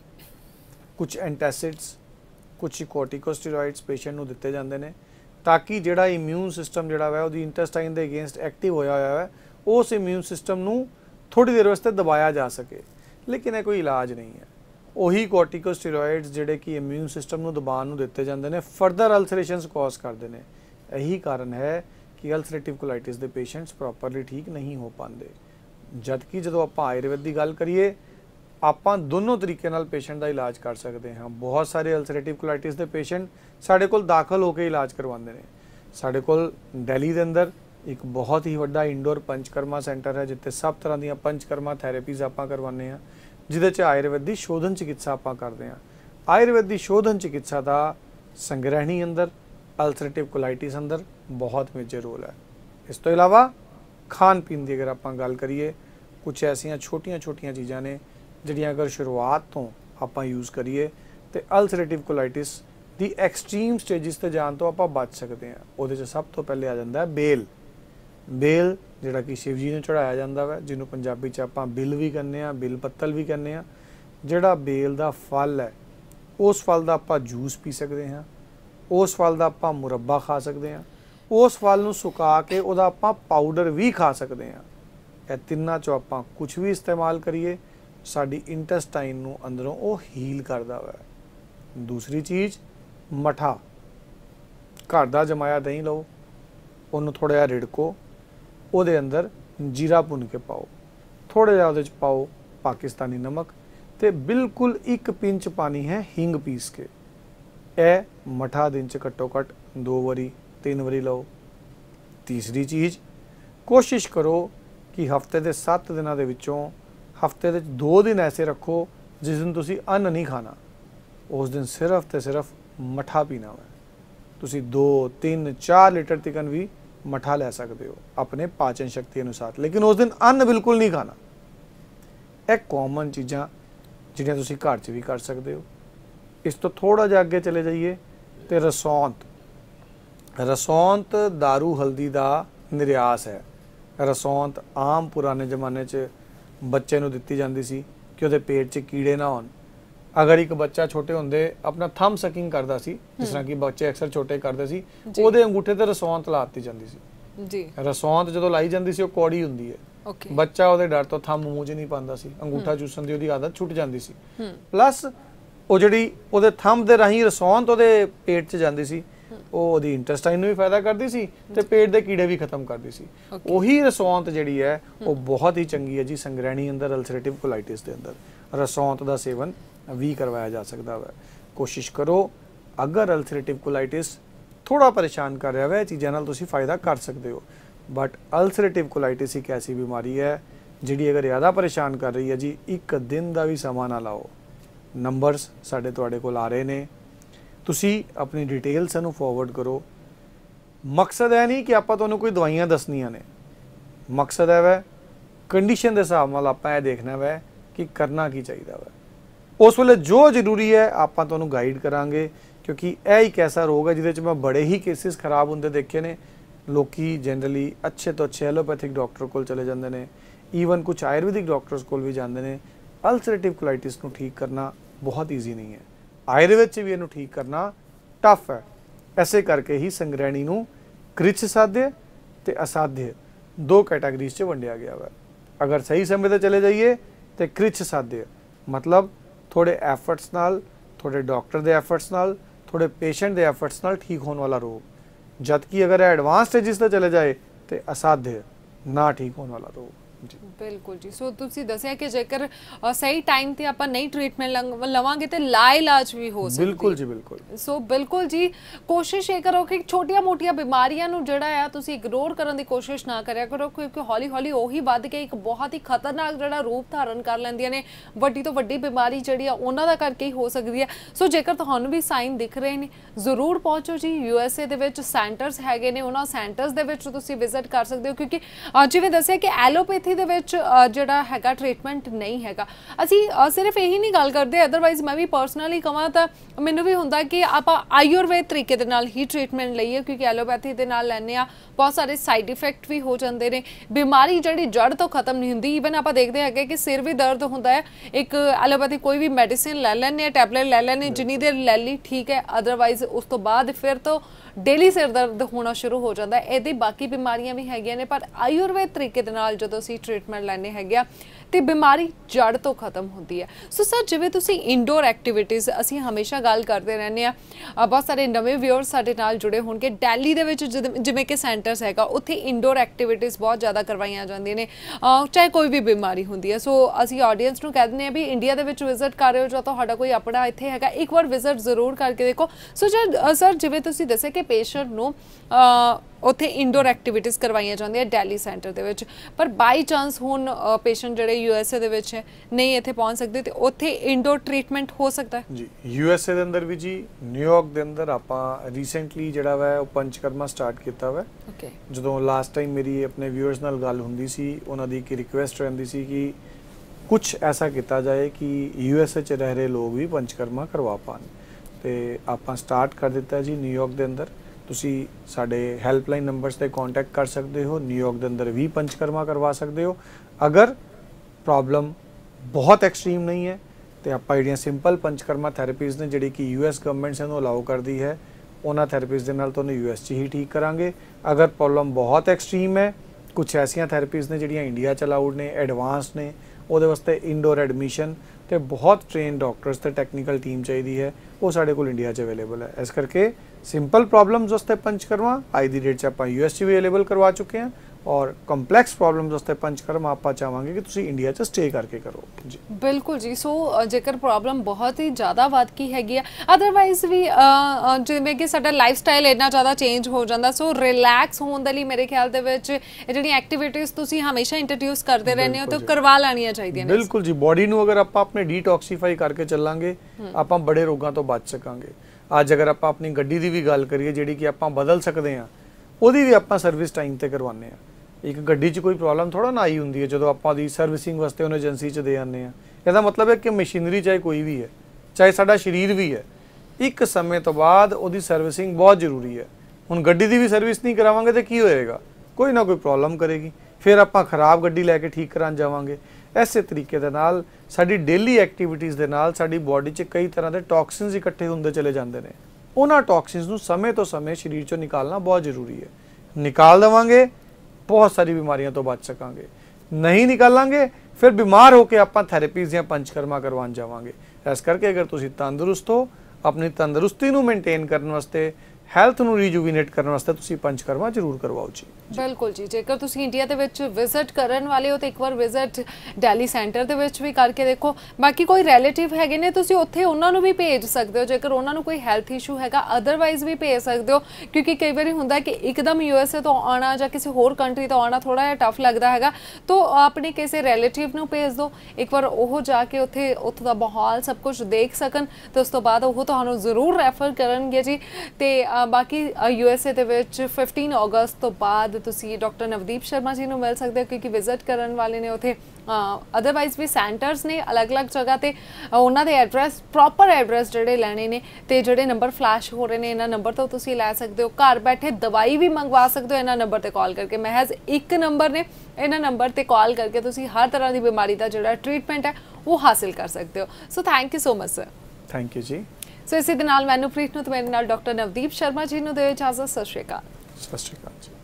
ਕੁਝ ਐਂਟੈਸਿਡਸ, ਕੁਝ ਕੋਰਟੀਕੋਸਟੀਰੋਇਡਸ ਪੇਸ਼ੈਂਟ ਨੂੰ ਦਿੱਤੇ ਜਾਂਦੇ ਨੇ ਤਾਂ ਕਿ ਜਿਹੜਾ ਇਮਿਊਨ ਸਿਸਟਮ ਜਿਹੜਾ ਵਾ ਉਹਦੀ ਇੰਟੈਸਟਾਈਨ ਦੇ ਅਗੇਂਸਟ ਐਕਟਿਵ ਹੋਇਆ ਹੈ, ਉਸ ਇਮਿਊਨ ਸਿਸਟਮ ਨੂੰ ਥੋੜੀ ਦੇਰ ਵਾਸਤੇ ਦਬਾਇਆ ਜਾ ਸਕੇ। ਲੇਕਿਨ ਇਹ ਕੋਈ ਇਲਾਜ ਨਹੀਂ ਹੈ। ਉਹੀ ਕੋਰਟੀਕੋਸਟੀਰੋਇਡਸ ਜਿਹੜੇ ਕਿ ਇਮਿਊਨ ਸਿਸਟਮ ਨੂੰ ਦਬਾਉਣ ਨੂੰ ਦਿੱਤੇ ਜਾਂਦੇ ਨੇ, ਫਰਦਰ ਅਲਸਰੇਸ਼ਨਸ ਕਾਜ਼ ਕਰਦੇ ਨੇ। ਇਹੀ ਕਾਰਨ ਹੈ ਕਿ ਅਲਸਰੇਟਿਵ ਕੋਲਾਈਟਿਸ ਦੇ ਪੇਸ਼ੈਂਟਸ ਪ੍ਰੋਪਰਲੀ ਠੀਕ ਨਹੀਂ ਹੋ ਪਾਉਂਦੇ। ਜਦਕਿ ਜਦੋਂ ਆਪਾਂ ਆਯੁਰਵੇਦ ਦੀ ਗੱਲ ਕਰੀਏ, ਆਪਾਂ ਦੋਨੋਂ ਤਰੀਕੇ ਨਾਲ ਪੇਸ਼ੈਂਟ ਦਾ ਇਲਾਜ ਕਰ ਸਕਦੇ ਹਾਂ। ਬਹੁਤ ਸਾਰੇ ਅਲਸਰੇਟਿਵ ਕੋਲਾਈਟਿਸ ਦੇ ਪੇਸ਼ੈਂਟ ਸਾਡੇ ਕੋਲ ਦਾਖਲ ਹੋ ਕੇ ਇਲਾਜ ਕਰਵਾਉਂਦੇ ਨੇ। ਸਾਡੇ ਕੋਲ ਦਿੱਲੀ ਦੇ ਅੰਦਰ ਇੱਕ ਬਹੁਤ ਹੀ ਵੱਡਾ ਇੰਡੋਰ ਪੰਚਕਰਮਾ ਸੈਂਟਰ ਹੈ, ਜਿੱਥੇ ਸਭ ਤਰ੍ਹਾਂ ਦੀਆਂ ਪੰਚਕਰਮਾ ਥੈਰੇਪੀਜ਼ ਆਪਾਂ ਕਰਵਾਉਂਦੇ ਹਾਂ, ਜਿਹਦੇ 'ਚ ਆਯੁਰਵੇਦ ਦੀ ਸ਼ੋਧਨ ਚਿਕਿਤਸਾ ਆਪਾਂ ਕਰਦੇ ਹਾਂ। ਆਯੁਰਵੇਦ ਦੀ ਸ਼ੋਧਨ ਚਿਕਿਤਸਾ ਦਾ ਸੰਗ੍ਰਹਿਣੀ ਅੰਦਰ, ਅਲਸਰੇਟਿਵ ਕੋਲਾਈਟਿਸ ਅੰਦਰ ਬਹੁਤ ਮੇਜਰ ਰੋਲ ਹੈ। ਇਸ ਤੋਂ ਇਲਾਵਾ ਖਾਣ ਪੀਣ ਦੀ ਅਗਰ ਆਪਾਂ ਗੱਲ ਕਰੀਏ, ਕੁਝ ਐਸੀਆਂ ਛੋਟੀਆਂ ਚੀਜ਼ਾਂ ਨੇ ਜਿਹੜੀਆਂ ਅਗਰ ਸ਼ੁਰੂਆਤ ਤੋਂ ਆਪਾਂ ਯੂਜ਼ ਕਰੀਏ ਤੇ ਅਲਸਰੇਟਿਵ ਕੋਲਾਈਟਿਸ ਦੀ ਐਕਸਟ੍ਰੀਮ ਸਟੇਜਿਸ ਤੇ ਜਾਣ ਤੋਂ ਆਪਾਂ ਬਚ ਸਕਦੇ ਹਾਂ। ਉਹਦੇ 'ਚ ਸਭ ਤੋਂ ਪਹਿਲੇ ਆ ਜਾਂਦਾ ਹੈ ਬੇਲ, ਜਿਹੜਾ ਕਿ ਸ਼ਿਵ ਜੀ ਨੂੰ ਚੜਾਇਆ ਜਾਂਦਾ ਵਾ, ਜਿਹਨੂੰ ਪੰਜਾਬੀ 'ਚ ਆਪਾਂ ਬਿਲ ਵੀ ਕਹਿੰਦੇ ਆ, ਬਿਲ ਪੱਤਲ ਵੀ ਕਹਿੰਦੇ ਆ। ਜਿਹੜਾ ਬੇਲ ਦਾ ਫਲ ਹੈ, ਉਸ ਫਲ ਦਾ ਆਪਾਂ ਜੂਸ ਪੀ ਸਕਦੇ ਹਾਂ, ਉਸ ਫਲ ਦਾ ਆਪਾਂ ਮੁਰੱਬਾ ਖਾ ਸਕਦੇ ਹਾਂ, ਉਸ ਫਲ ਨੂੰ ਸੁਕਾ ਕੇ ਉਹਦਾ ਆਪਾਂ ਪਾਊਡਰ ਵੀ ਖਾ ਸਕਦੇ ਹਾਂ। ਇਹ ਤਿੰਨਾਂ 'ਚੋਂ ਆਪਾਂ ਕੁਝ ਵੀ ਇਸਤੇਮਾਲ ਕਰੀਏ, ਸਾਡੀ ਇੰਟੈਸਟਾਈਨ ਨੂੰ ਅੰਦਰੋਂ ਉਹ ਹੀਲ ਕਰਦਾ ਵਾ। ਦੂਸਰੀ ਚੀਜ਼, ਮਠਾ, ਘਰ ਦਾ ਜਮਾਇਆ ਦਹੀਂ ਲਓ, ਉਹਨੂੰ ਥੋੜ੍ਹਾ ਜਿਹਾ ਰਿੜਕੋ, ਉਹਦੇ ਅੰਦਰ ਜੀਰਾ ਭੁੰਨ ਕੇ ਪਾਓ, ਥੋੜ੍ਹਾ ਜਿਹਾ ਉਹਦੇ 'ਚ ਪਾਓ ਪਾਕਿਸਤਾਨੀ ਨਮਕ, ਤੇ ਬਿਲਕੁਲ 1 ਪਿੰਚ ਪਾਣੀ ਹੈ ਹਿੰਗ ਪੀਸ ਕੇ। ਇਹ ਮਠਾ ਦਿਨ 'ਚ ਘੱਟੋ ਘੱਟ 2 ਵਾਰੀ 3 ਵਾਰੀ ਲਓ। ਤੀਸਰੀ ਚੀਜ਼, ਕੋਸ਼ਿਸ਼ ਕਰੋ ਕਿ ਹਫਤੇ ਦੇ 7 ਦਿਨਾਂ ਦੇ ਵਿੱਚੋਂ ਹਫਤੇ ਦੇ 2 ਦਿਨ ਐਸੇ ਰੱਖੋ ਜਿਸ ਦਿਨ ਤੁਸੀਂ ਅੰਨ ਨਹੀਂ ਖਾਣਾ, ਉਸ ਦਿਨ ਸਿਰਫ ਤੇ ਸਿਰਫ ਮਠਾ ਪੀਣਾ ਵਾ। ਤੁਸੀਂ 2, 3, 4 ਲੀਟਰ ਤੱਕਨ ਵੀ ਮਠਾ ਲੈ ਸਕਦੇ ਹੋ ਆਪਣੇ ਪਾਚਨ ਸ਼ਕਤੀ ਅਨੁਸਾਰ, ਲੇਕਿਨ ਉਸ ਦਿਨ ਅੰਨ ਬਿਲਕੁਲ ਨਹੀਂ ਖਾਣਾ। ਇਹ ਕਾਮਨ ਚੀਜ਼ਾਂ ਜਿਹੜੀਆਂ ਤੁਸੀਂ ਘਰ 'ਚ ਵੀ ਕਰ ਸਕਦੇ ਹੋ। ਇਸ ਤੋਂ ਥੋੜਾ ਜਿਹਾ ਅੱਗੇ ਚਲੇ ਜਾਈਏ ਤੇ ਰਸੌਂਤ ਦਾਰੂ ਹਲਦੀ ਦਾ ਨਿਰਯਾਸ ਹੈ। ਰਸੌਂਤ ਆਮ ਪੁਰਾਣੇ ਜ਼ਮਾਨੇ 'ਚ ਬੱਚੇ ਨੂੰ ਦਿੱਤੀ ਜਾਂਦੀ ਸੀ ਕਿ ਉਹਦੇ ਪੇਟ 'ਚ ਕੀੜੇ ਨਾ ਹੋਣ। ਅਗਰ ਇੱਕ ਬੱਚਾ ਛੋਟੇ ਹੁੰਦੇ ਆਪਣਾ ਥੰਮ ਸਕਿੰਗ ਕਰਦਾ ਸੀ, ਜਿਸ ਤਰ੍ਹਾਂ ਕਿ ਬੱਚੇ ਅਕਸਰ ਛੋਟੇ ਕਰਦੇ ਸੀ, ਉਹਦੇ ਅੰਗੂਠੇ ਤੇ ਰਸੌਂਤ ਲਾ ਦਿੱਤੀ ਜਾਂਦੀ ਸੀ ਜੀ। ਰਸੌਂਤ ਜਦੋਂ ਲਾਈ ਜਾਂਦੀ ਸੀ ਉਹ ਕੌੜੀ ਹੁੰਦੀ ਹੈ, ਬੱਚਾ ਉਹਦੇ ਡਰ ਤੋਂ ਥੰਮ ਮੂੰਹ 'ਚ ਨਹੀਂ ਪਾਉਂਦਾ ਸੀ, ਅੰਗੂਠਾ ਚੂਸਣ ਦੀ ਉਹਦੀ ਆਦਤ ਛੁੱਟ ਜਾਂਦੀ ਸੀ। ਪਲੱਸ ਉਹ ਜਿਹੜੀ ਉਹਦੇ ਥੰਮ ਦੇ ਰਾਹੀਂ ਰਸੌਂਤ ਉਹਦੇ ਪੇਟ 'ਚ ਜਾਂਦੀ ਸੀ, ਉਹ ਉਹਦੀ ਇੰਟੈਸਟਾਈਨ ਨੂੰ ਵੀ ਫਾਇਦਾ ਕਰਦੀ ਸੀ ਤੇ ਪੇਟ ਦੇ ਕੀੜੇ ਵੀ ਖਤਮ ਕਰਦੀ ਸੀ। ਉਹੀ ਰਸੌਂਤ ਜਿਹੜੀ ਹੈ ਉਹ ਬਹੁਤ ਹੀ ਚੰਗੀ ਹੈ ਜੀ ਸੰਗ੍ਰਹਿਣੀ ਅੰਦਰ, ਅਲਸਰੇਟਿਵ ਕੋਲਾਈਟਿਸ ਦੇ ਅੰਦਰ ਰਸੌਂਤ ਦਾ ਸੇਵਨ ਵੀ ਕਰਵਾਇਆ ਜਾ ਸਕਦਾ ਹੈ। ਕੋਸ਼ਿਸ਼ ਕਰੋ, ਅਗਰ ਅਲਸਰੇਟਿਵ ਕੋਲਾਈਟਿਸ ਥੋੜਾ ਪਰੇਸ਼ਾਨ ਕਰ ਰਿਹਾ ਹੈ, ਇਹ ਚੀਜ਼ਾਂ ਨਾਲ ਤੁਸੀਂ ਫਾਇਦਾ ਕਰ ਸਕਦੇ ਹੋ। ਬਟ ਅਲਸਰੇਟਿਵ ਕੋਲਾਈਟਿਸ ਇੱਕ ਐਸੀ ਬਿਮਾਰੀ ਹੈ ਜਿਹੜੀ ਅਗਰ ਜ਼ਿਆਦਾ ਪਰੇਸ਼ਾਨ ਕਰ ਰਹੀ ਹੈ ਜੀ, 1 ਦਿਨ ਦਾ ਵੀ ਸਮਾਂ ਨਾ ਲਾਓ। ਨੰਬਰਸ ਸਾਡੇ ਤੁਹਾਡੇ ਕੋਲ ਆ ਰਹੇ ਨੇ, ਤੁਸੀਂ ਆਪਣੀ ਡਿਟੇਲ ਸਾਨੂੰ ਫਾਰਵਰਡ ਕਰੋ। ਮਕਸਦ ਹੈ ਨਹੀਂ ਕਿ ਆਪਾਂ ਤੁਹਾਨੂੰ ਕੋਈ ਦਵਾਈਆਂ ਦੱਸਣੀਆਂ ਨੇ, ਮਕਸਦ ਹੈ ਵੈ ਕੰਡੀਸ਼ਨ ਦੇ ਹਿਸਾਬ ਨਾਲ ਆਪਾਂ ਇਹ ਦੇਖਣਾ ਵੈ ਕਿ ਕਰਨਾ ਕੀ ਚਾਹੀਦਾ ਵੈ। ਉਸ ਵੇਲੇ ਜੋ ਜ਼ਰੂਰੀ ਹੈ ਆਪਾਂ ਤੁਹਾਨੂੰ ਗਾਈਡ ਕਰਾਂਗੇ, ਕਿਉਂਕਿ ਇਹ ਇੱਕ ਐਸਾ ਰੋਗ ਹੈ ਜਿਹਦੇ 'ਚ ਮੈਂ ਬੜੇ ਹੀ ਕੇਸਿਸ ਖਰਾਬ ਹੁੰਦੇ ਦੇਖੇ ਨੇ। ਲੋਕੀ ਜਨਰਲੀ ਅੱਛੇ ਤੋਂ ਅੱਛੇ ਐਲੋਪੈਥਿਕ ਡਾਕਟਰ ਕੋਲ ਚਲੇ ਜਾਂਦੇ ਨੇ, ਈਵਨ ਕੁਝ ਆਯੁਰਵੈਦਿਕ ਡਾਕਟਰਸ ਕੋਲ ਵੀ ਜਾਂਦੇ ਨੇ। ਅਲਸਰੇਟਿਵ ਕੋਲਾਈਟਿਸ ਨੂੰ ਠੀਕ ਕਰਨਾ ਬਹੁਤ ਈਜ਼ੀ ਨਹੀਂ ਹੈ, ਆਯੁਰਵੇਦ 'ਚ ਵੀ ਇਹਨੂੰ ਠੀਕ ਕਰਨਾ ਟਫ ਹੈ। ਐਸੇ ਕਰਕੇ ਹੀ ਸੰਗ੍ਰਹਿਣੀ ਨੂੰ ਕ੍ਰਿਛ ਸਾਧਯ ਤੇ ਅਸਾਧਯ 2 ਕੈਟਾਗਰੀਜ਼ 'ਚ ਵੰਡਿਆ ਗਿਆ ਹੈ। ਅਗਰ ਸਹੀ ਸਮੇਂ ਤੇ ਚਲੇ ਜਾਈਏ ਤੇ ਕ੍ਰਿਛ ਸਾਧਯ ਮਤਲਬ ਥੋੜੇ ਐਫਰਟਸ ਨਾਲ, ਥੋੜੇ ਡਾਕਟਰ ਦੇ ਐਫਰਟਸ ਨਾਲ, ਥੋੜੇ ਪੇਸ਼ੈਂਟ ਦੇ ਐਫਰਟਸ ਨਾਲ ਠੀਕ ਹੋਣ ਵਾਲਾ ਰੋਗ, ਜਦਕਿ ਅਗਰ ਐਡਵਾਂਸ ਸਟੇजेस ਤੇ ਚਲੇ ਜਾਏ ਤੇ ਅਸਾਧਯ ਨਾ ਠੀਕ ਹੋਣ ਵਾਲਾ ਰੋਗ। ਬਿਲਕੁਲ ਜੀ। ਸੋ ਤੁਸੀਂ ਦੱਸਿਆ ਕਿ ਜੇਕਰ ਸਹੀ ਟਾਈਮ ਤੇ ਆਪਾਂ ਨਹੀਂ ਟ੍ਰੀਟਮੈਂਟ ਲਵਾਂਗੇ ਤੇ ਲਾਇਲਾਜ ਵੀ ਹੋ ਸਕਦੀ। ਬਿਲਕੁਲ ਜੀ, ਬਿਲਕੁਲ। ਸੋ ਬਿਲਕੁਲ ਜੀ, ਕੋਸ਼ਿਸ਼ ਇਹ ਕਰੋ ਕਿ ਛੋਟੀਆਂ-ਮੋਟੀਆਂ ਬਿਮਾਰੀਆਂ ਨੂੰ ਜਿਹੜਾ ਆ ਤੁਸੀਂ ਇਗਨੋਰ ਕਰਨ ਦੀ ਕੋਸ਼ਿਸ਼ ਨਾ ਕਰਿਆ ਕਰੋ, ਕਿਉਂਕਿ ਹੌਲੀ-ਹੌਲੀ ਉਹੀ ਵੱਧ ਕੇ ਇੱਕ ਬਹੁਤ ਹੀ ਖਤਰਨਾਕ ਜਿਹੜਾ ਰੂਪ ਧਾਰਨ ਕਰ ਲੈਂਦੀਆਂ ਨੇ। ਵੱਡੀ ਤੋਂ ਵੱਡੀ ਬਿਮਾਰੀ ਜਿਹੜੀ ਆ ਉਹਨਾਂ ਦਾ ਕਰਕੇ ਹੀ ਹੋ ਸਕਦੀ ਹੈ। ਸੋ ਜੇਕਰ ਤੁਹਾਨੂੰ ਵੀ ਸਾਈਨ ਦਿਖ ਰਹੇ ਨੇ, ਜ਼ਰੂਰ ਪਹੁੰਚੋ ਜੀ। USA ਦੇ ਵਿੱਚ ਸੈਂਟਰਸ ਹੈਗੇ ਨੇ, ਉਹਨਾਂ ਸੈਂਟਰਸ ਦੇ ਵਿੱਚ ਤੁਸੀਂ ਵਿਜ਼ਿਟ ਕਰ ਸਕਦੇ ਹੋ, ਕਿਉਂਕਿ ਜਿਵੇਂ ਦੱਸਿਆ ਕਿ ਐਲੋਪੈਥੀ ਦੇ ਵਿੱਚ ਜਿਹੜਾ ਹੈਗਾ ਟ੍ਰੀਟਮੈਂਟ ਨਹੀਂ ਹੈਗਾ। ਅਸੀਂ ਸਿਰਫ ਇਹੀ ਨਹੀਂ ਗੱਲ ਕਰਦੇ, ਅਦਰਵਾਈਜ਼ ਮੈਂ ਵੀ ਪਰਸਨਲੀ ਕਹਾਂ ਤਾਂ ਮੈਨੂੰ ਵੀ ਹੁੰਦਾ ਕਿ ਆਪਾਂ ਆਯੁਰਵੇਦ ਤਰੀਕੇ ਦੇ ਨਾਲ ਹੀ ਟ੍ਰੀਟਮੈਂਟ ਲਈਏ, ਕਿਉਂਕਿ ਐਲੋਪੈਥੀ ਦੇ ਨਾਲ ਲੈਂਦੇ ਆ ਬਹੁਤ ਸਾਰੇ ਸਾਈਡ ਇਫੈਕਟ ਵੀ ਹੋ ਜਾਂਦੇ ਨੇ। ਬਿਮਾਰੀ ਜਿਹੜੀ ਜੜ ਤੋਂ ਖਤਮ ਨਹੀਂ ਹੁੰਦੀ। ਈਵਨ ਆਪਾਂ ਦੇਖਦੇ ਹੈਗੇ ਕਿ ਸਿਰ ਵੀ ਦਰਦ ਹੁੰਦਾ ਹੈ, ਇੱਕ ਐਲੋਪੈਥੀ ਕੋਈ ਵੀ ਮੈਡੀਸਿਨ ਲੈ ਲੈਂਦੇ ਆ, ਟੈਬਲੇਟ ਲੈ ਲੈਂਦੇ, ਜਿੰਨੀ ਦੇਰ ਲੈ ਲਈ ਠੀਕ ਹੈ, ਅਦਰਵਾਈਜ਼ ਉਸ ਤੋਂ ਬਾਅਦ ਫਿਰ ਤੋਂ ਡੇਲੀ ਸਿਰ ਦਰਦ ਹੋਣਾ ਸ਼ੁਰੂ ਹੋ ਜਾਂਦਾ ਹੈ। ਇਹਦੀ ਬਾਕੀ ਬਿਮਾਰੀਆਂ ਵੀ ਹੈਗੀਆਂ ਨੇ, ਪਰ ਆਯੁਰਵੇਦ ਤਰੀਕੇ ਦੇ ਨਾਲ ਜਦੋਂ ਅਸੀਂ ਟ੍ਰੀਟਮੈਂਟ ਲੈਣੇ ਹੈਗੇ ਆ ਤੇ ਬਿਮਾਰੀ ਜੜ ਤੋਂ ਖਤਮ ਹੁੰਦੀ ਹੈ। ਸੋ ਸਰ, ਜਿਵੇਂ ਤੁਸੀਂ ਇਨਡੋਰ ਐਕਟੀਵਿਟੀਜ਼, ਅਸੀਂ ਹਮੇਸ਼ਾ ਗੱਲ ਕਰਦੇ ਰਹਿੰਦੇ ਆ, ਬਹੁਤ ਸਾਰੇ ਨਵੇਂ ਵਿਊਅਰਸ ਸਾਡੇ ਨਾਲ ਜੁੜੇ ਹੋਣਗੇ। ਦਿੱਲੀ ਦੇ ਵਿੱਚ ਜਿਵੇਂ ਕਿ ਸੈਂਟਰਸ ਹੈਗਾ, ਉੱਥੇ ਇਨਡੋਰ ਐਕਟੀਵਿਟੀਜ਼ ਬਹੁਤ ਜ਼ਿਆਦਾ ਕਰਵਾਈਆਂ ਜਾਂਦੀਆਂ ਨੇ, ਚਾਹੇ ਕੋਈ ਵੀ ਬਿਮਾਰੀ ਹੁੰਦੀ ਹੈ। ਸੋ ਅਸੀਂ ਆਡੀਅנס ਨੂੰ ਕਹਿ ਦਿੰਦੇ ਹਾਂ ਵੀ ਇੰਡੀਆ ਦੇ ਵਿੱਚ ਵਿਜ਼ਿਟ ਕਰ ਰਹੇ ਹੋ ਜਾਂ ਤੁਹਾਡਾ ਕੋਈ ਆਪਣਾ ਇੱਥੇ ਹੈਗਾ, ਇੱਕ ਵਾਰ ਵਿਜ਼ਿਟ ਜ਼ਰੂਰ ਕਰਕੇ ਦੇਖੋ। ਸੋ ਸਰ, ਜਿਵੇਂ ਤੁਸੀਂ ਦੱਸਿਆ ਕਿ ਪੇਸ਼ੈਂਟ ਨੂੰ ਉੱਥੇ ਇੰਡੋਰ ਐਕਟੀਵਿਟੀਜ਼ ਕਰਵਾਈਆਂ ਜਾਂਦੀਆਂ ਦਿੱਲੀ ਸੈਂਟਰ ਦੇ ਵਿੱਚ। ਪਰ ਬਾਈ ਚਾਂਸ ਹੁਣ ਪੇਸ਼ੈਂਟ ਜਿਹੜੇ USA ਦੇ ਵਿੱਚ ਹੈ ਨਹੀਂ ਇੱਥੇ ਪਹੁੰਚ ਸਕਦੇ ਤੇ ਉੱਥੇ ਇੰਡੋਰ ਟ੍ਰੀਟਮੈਂਟ ਹੋ ਸਕਦਾ ਹੈ ਜੀ। USA ਦੇ ਅੰਦਰ ਵੀ ਜੀ, ਨਿਊਯਾਰਕ ਦੇ ਅੰਦਰ ਆਪਾਂ ਰੀਸੈਂਟਲੀ ਜਿਹੜਾ ਵਾ ਉਹ ਪੰਚਕਰਮਾ ਸਟਾਰਟ ਕੀਤਾ ਵਾ। ਓਕੇ। ਜਦੋਂ ਲਾਸਟ ਟਾਈਮ ਮੇਰੀ ਆਪਣੇ ਵਿਊਅਰਸ ਨਾਲ ਗੱਲ ਹੁੰਦੀ ਸੀ, ਉਹਨਾਂ ਦੀ ਇੱਕ ਰਿਕੁਐਸਟ ਰਹਿੰਦੀ ਸੀ ਕਿ ਕੁਝ ਐਸਾ ਕੀਤਾ ਜਾਏ ਕਿ USA 'ਚ ਰਹਿ ਰਹੇ ਲੋਕ ਵੀ ਪੰਚਕਰਮਾ ਕਰਵਾ ਪਾਣ, ਤੇ ਆਪਾਂ ਸਟਾਰਟ ਕਰ ਦਿੱਤਾ ਜੀ ਨਿਊਯਾਰਕ ਦੇ ਅੰਦਰ। ਤੁਸੀਂ ਸਾਡੇ ਹੈਲਪਲਾਈਨ ਨੰਬਰਸ ਤੇ ਕੰਟੈਕਟ ਕਰ ਸਕਦੇ ਹੋ। ਨਿਊਯਾਰਕ ਦੇ ਅੰਦਰ ਵੀ ਪੰਚਕਰਮਾ ਕਰਵਾ ਸਕਦੇ ਹੋ। ਅਗਰ ਪ੍ਰੋਬਲਮ ਬਹੁਤ ਐਕਸਟ੍ਰੀਮ ਨਹੀਂ ਹੈ ਤੇ ਆਪਾਂ ਜਿਹੜੀਆਂ ਸਿੰਪਲ ਪੰਚਕਰਮਾ ਥੈਰੇਪੀਜ਼ ਨੇ ਜਿਹੜੀ ਕਿ US ਗਵਰਨਮੈਂਟ ਸਾਨੂੰ ਅਲਾਉ ਕਰਦੀ ਹੈ, ਉਹਨਾਂ ਥੈਰੇਪੀਜ਼ ਦੇ ਨਾਲ ਤੁਹਾਨੂੰ US 'ਚ ਹੀ ਠੀਕ ਕਰਾਂਗੇ। ਅਗਰ ਪ੍ਰੋਬਲਮ ਬਹੁਤ ਐਕਸਟ੍ਰੀਮ ਹੈ, ਕੁਝ ਐਸੀਆਂ ਥੈਰੇਪੀਜ਼ ਨੇ ਜਿਹੜੀਆਂ ਇੰਡੀਆ 'ਚ ਅਲਾਉਡ ਨੇ, ਐਡਵਾਂਸ ਨੇ, ਉਹਦੇ ਵਾਸਤੇ ਇੰਡੋਰ ਐਡਮਿਸ਼ਨ ਤੇ ਬਹੁਤ ਟ੍ਰੇਨ ਡਾਕਟਰਸ ਤੇ ਟੈਕਨੀਕਲ ਟੀਮ ਚਾਹੀਦੀ ਹੈ, ਉਹ ਸਾਡੇ ਕੋਲ ਇੰਡੀਆ 'ਚ ਅਵੇਲੇਬਲ ਹੈ। ਇਸ ਕਰਕੇ ਸਿੰਪਲ ਪ੍ਰੋਬਲਮਸ ਵਾਸਤੇ ਪੰਚਕਰਮਾ ਅੱਜ ਦੀ ਡੇਟ 'ਚ ਆਪਾਂ US 'ਚ ਵੀ ਅਵੇਲੇਬਲ ਕਰਵਾ ਚੁੱਕੇ ਹਾਂ, ਔਰ ਕੰਪਲੈਕਸ ਪ੍ਰੋਬਲਮਸ ਵਾਸਤੇ ਪੰਚਕਰਮਾ ਆਪਾਂ ਚਾਹਾਂਗੇ ਕਿ ਤੁਸੀਂ ਇੰਡੀਆ 'ਚ ਸਟੇ ਕਰਕੇ ਕਰੋ ਜੀ। ਬਿਲਕੁਲ ਜੀ। ਸੋ ਜੇਕਰ ਪ੍ਰੋਬਲਮ ਬਹੁਤ ਹੀ ਜ਼ਿਆਦਾ ਵੱਧ ਗਈ ਹੈਗੀ ਆ, ਅਦਰਵਾਈਜ਼ ਵੀ ਜਿਵੇਂ ਕਿ ਸਾਡਾ ਲਾਈਫ ਸਟਾਈਲ ਇੰਨਾ ਜ਼ਿਆਦਾ ਚੇਂਜ ਹੋ ਜਾਂਦਾ, ਸੋ ਰਿਲੈਕਸ ਹੋਣ ਦੇ ਲਈ ਮੇਰੇ ਖਿਆਲ ਦੇ ਵਿੱਚ ਜਿਹੜੀਆਂ ਐਕਟੀਵਿਟੀਜ਼ ਤੁਸੀਂ ਹਮੇਸ਼ਾ ਇੰਟਰੋਡਿਊਸ ਕਰਦੇ ਰਹਿੰਦੇ ਹੋ ਤੇ ਕਰਵਾ ਲੈਣੀਆਂ ਚਾਹੀਦੀਆਂ ਨੇ। ਬਿਲਕੁਲ ਜੀ। ਬੋਡੀ ਨੂੰ ਅਗਰ ਆਪਾਂ ਆਪਣੇ ਡੀਟੌਕਸੀਫਾਈ ਕਰਕੇ ਚੱਲਾਂਗੇ, ਆਪਾਂ ਬੜੇ ਰੋਗਾਂ ਤੋਂ ਬਚ ਸਕਾਂਗੇ। ਅੱਜ ਅਗਰ ਆਪਾਂ ਆਪਣੀ ਗੱਡੀ ਦੀ ਵੀ ਗੱਲ ਕਰੀਏ ਜਿਹੜੀ ਕਿ ਆਪਾਂ ਬਦਲ ਸਕਦੇ ਹਾਂ, ਉਹਦੀ ਵੀ ਆਪਾਂ ਸਰਵਿਸ ਟਾਈਮ ਤੇ ਕਰਵਾਉਂਦੇ ਹਾਂ। ਇੱਕ ਗੱਡੀ 'ਚ ਕੋਈ ਪ੍ਰੋਬਲਮ ਥੋੜਾ ਨਾ ਆਈ ਹੁੰਦੀ ਹੈ ਜਦੋਂ ਆਪਾਂ ਦੀ ਸਰਵਿਸਿੰਗ ਵਾਸਤੇ ਉਹਨੂੰ ਏਜੰਸੀ 'ਚ ਦੇ ਆਉਂਦੇ ਹਾਂ। ਇਹਦਾ ਮਤਲਬ ਹੈ ਕਿ ਮਸ਼ੀਨਰੀ ਚਾਹੇ ਕੋਈ ਵੀ ਹੈ, ਚਾਹੇ ਸਾਡਾ ਸਰੀਰ ਵੀ ਹੈ, ਇੱਕ ਸਮੇਂ ਤੋਂ ਬਾਅਦ ਉਹਦੀ ਸਰਵਿਸਿੰਗ ਬਹੁਤ ਜ਼ਰੂਰੀ ਹੈ। ਹੁਣ ਗੱਡੀ ਦੀ ਵੀ ਸਰਵਿਸ ਨਹੀਂ ਕਰਾਵਾਂਗੇ ਤਾਂ ਕੀ ਹੋਏਗਾ? ਕੋਈ ਨਾ ਕੋਈ ਪ੍ਰੋਬਲਮ ਕਰੇਗੀ, ਫਿਰ ਆਪਾਂ ਖਰਾਬ ਗੱਡੀ ਲੈ ਕੇ ਠੀਕ ਕਰਾਉਣ ਜਾਵਾਂਗੇ। ਐਸੇ ਤਰੀਕੇ ਦੇ ਨਾਲ ਸਾਡੀ ਡੇਲੀ ਐਕਟੀਵਿਟੀਜ਼ ਦੇ ਨਾਲ ਸਾਡੀ ਬਾਡੀ 'ਚ ਕਈ ਤਰ੍ਹਾਂ ਦੇ ਟੌਕਸਿਨਸ ਇਕੱਠੇ ਹੁੰਦੇ ਚਲੇ ਜਾਂਦੇ ਨੇ। ਉਹਨਾਂ ਟੌਕਸਿਨਸ ਨੂੰ ਸਮੇਂ ਤੋਂ ਸਮੇਂ ਸਰੀਰ 'ਚੋਂ ਨਿਕਾਲਣਾ ਬਹੁਤ ਜ਼ਰੂਰੀ ਹੈ। ਨਿਕਾਲ ਦੇਵਾਂਗੇ, ਬਹੁਤ ਸਾਰੀ ਬਿਮਾਰੀਆਂ ਤੋਂ ਬਚ ਸਕਾਂਗੇ। ਨਹੀਂ ਨਿਕਾਲਾਂਗੇ, ਫਿਰ ਬਿਮਾਰ ਹੋ ਕੇ ਆਪਾਂ ਥੈਰੇਪੀਜ਼ ਜਾਂ ਪੰਚਕਰਮਾ ਕਰਵਾਉਣ ਜਾਵਾਂਗੇ। ਇਸ ਕਰਕੇ ਅਗਰ ਤੁਸੀਂ ਤੰਦਰੁਸਤ ਹੋ, ਆਪਣੀ ਤੰਦਰੁਸਤੀ ਨੂੰ ਮੇਨਟੇਨ ਕਰਨ ਵਾਸਤੇ, ਹੈਲਥ ਨੂੰ ਰੀਜੂਵੀਨੇਟ ਕਰਨ ਵਾਸਤੇ ਤੁਸੀਂ ਪੰਚਕਰਮਾ ਜ਼ਰੂਰ ਕਰਵਾਓ ਜੀ। ਬਿਲਕੁਲ ਜੀ। ਜੇਕਰ ਤੁਸੀਂ ਇੰਡੀਆ ਦੇ ਵਿੱਚ ਵਿਜ਼ਿਟ ਕਰਨ ਵਾਲੇ ਹੋ ਤਾਂ ਇੱਕ ਵਾਰ ਵਿਜ਼ਿਟ ਦਿੱਲੀ ਸੈਂਟਰ ਦੇ ਵਿੱਚ ਵੀ ਕਰਕੇ ਦੇਖੋ। ਬਾਕੀ ਕੋਈ ਰਿਲੇਟਿਵ ਹੈਗੇ ਨੇ, ਤੁਸੀਂ ਉੱਥੇ ਉਹਨਾਂ ਨੂੰ ਵੀ ਭੇਜ ਸਕਦੇ ਹੋ ਜੇਕਰ ਉਹਨਾਂ ਨੂੰ ਕੋਈ ਹੈਲਥ ਇਸ਼ੂ ਹੈਗਾ, ਅਦਰਵਾਈਜ਼ ਵੀ ਭੇਜ ਸਕਦੇ ਹੋ, ਕਿਉਂਕਿ ਕਈ ਵਾਰੀ ਹੁੰਦਾ ਕਿ ਇੱਕਦਮ USA ਤੋਂ ਆਉਣਾ ਜਾਂ ਕਿਸੇ ਹੋਰ ਕੰਟਰੀ ਤੋਂ ਆਉਣਾ ਥੋੜਾ ਜਿਹਾ ਟਫ ਲੱਗਦਾ ਹੈਗਾ, ਤਾਂ ਆਪਣੇ ਕਿਸੇ ਰਿਲੇਟਿਵ ਨੂੰ ਭੇਜ ਦਿਓ। ਇੱਕ ਵਾਰ ਉਹ ਜਾ ਕੇ ਉੱਥੋਂ ਦਾ ਮਾਹੌਲ ਸਭ ਕੁਝ ਦੇਖ ਸਕਣ ਤੇ ਉਸ ਤੋਂ ਬਾਅਦ ਉਹ ਤੁਹਾਨੂੰ ਜ਼ਰੂਰ ਰੈਫਰ ਕਰਨਗੇ ਜੀ। ਤੇ ਬਾਕੀ USA ਦੇ ਵਿੱਚ 15 ਅਗਸਤ ਤੋਂ ਬਾਅਦ ਤੁਸੀਂ ਡਾਕਟਰ ਨਵਦੀਪ ਸ਼ਰਮਾ ਜੀ ਨੂੰ ਮਿਲ ਸਕਦੇ ਹੋ, ਕਿਉਂਕਿ ਵਿਜ਼ਿਟ ਕਰਨ ਵਾਲੇ ਨੇ ਉੱਥੇ। ਅਦਰਵਾਈਜ਼ ਵੀ ਸੈਂਟਰਸ ਨੇ ਅਲੱਗ-ਅਲੱਗ ਜਗ੍ਹਾ ਤੇ, ਉਹਨਾਂ ਦੇ ਐਡਰੈਸ, ਪ੍ਰੋਪਰ ਐਡਰੈਸ ਜਿਹੜੇ ਲੈਣੇ ਨੇ ਤੇ ਜਿਹੜੇ ਨੰਬਰ ਫਲੈਸ਼ ਹੋ ਰਹੇ ਨੇ, ਇਹਨਾਂ ਨੰਬਰ ਤੋਂ ਤੁਸੀਂ ਲੈ ਸਕਦੇ ਹੋ। ਘਰ ਬੈਠੇ ਦਵਾਈ ਵੀ ਮੰਗਵਾ ਸਕਦੇ ਹੋ ਇਹਨਾਂ ਨੰਬਰ ਤੇ ਕਾਲ ਕਰਕੇ। ਮਹਿਜ਼ ਇੱਕ ਨੰਬਰ ਨੇ, ਇਹਨਾਂ ਨੰਬਰ ਤੇ ਕਾਲ ਕਰਕੇ ਤੁਸੀਂ ਹਰ ਤਰ੍ਹਾਂ ਦੀ ਬਿਮਾਰੀ ਦਾ ਜਿਹੜਾ ਟ੍ਰੀਟਮੈਂਟ ਹੈ ਉਹ ਹਾਸਿਲ ਕਰ ਸਕਦੇ ਹੋ। So thank you so much sir. Thank you ji. So ਇਸੇ ਦੇ ਨਾਲ ਮੈਨੂੰ ਪ੍ਰੀਤ ਨੂੰ ਤੇ ਮੇਰੇ ਨਾਲ ਡਾਕਟਰ ਨਵਦੀਪ ਸ਼ਰਮਾ ਜੀ ਨੂੰ ਦਿਓ ਇਜਾਜ਼ਤ। ਸਤਿ ਸ਼੍ਰੀ ਅਕਾਲ। ਸਤਿ ਸ਼੍ਰੀ ਅਕਾਲ ਜੀ।